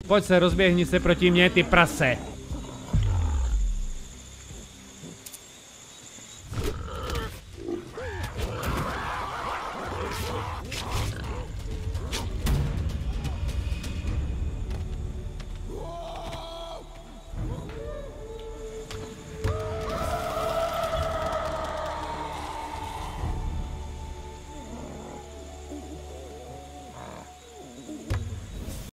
Pojď se, rozběhni se proti mně, ty prase.